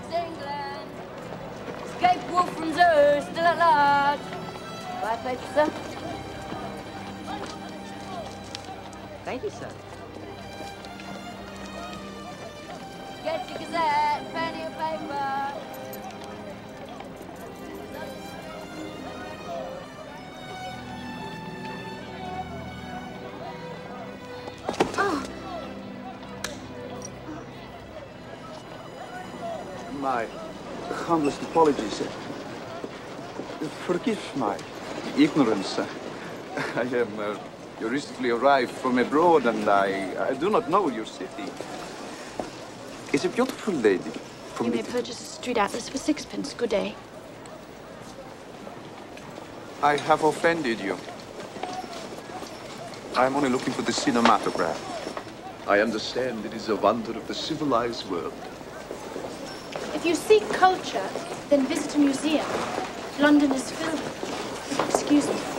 England. Escape wolf from zoo, still at large. Right, paper, sir? Thank you, sir. Get your gazette, penny of paper. My humblest apologies. Forgive my ignorance. I am recently arrived from abroad and I do not know your city. Is a beautiful lady. You may purchase a street atlas for 6p. Good day. I have offended you. I am only looking for the cinematograph. I understand it is a wonder of the civilized world. If you seek culture, then visit a museum. London is filled with it. Excuse me.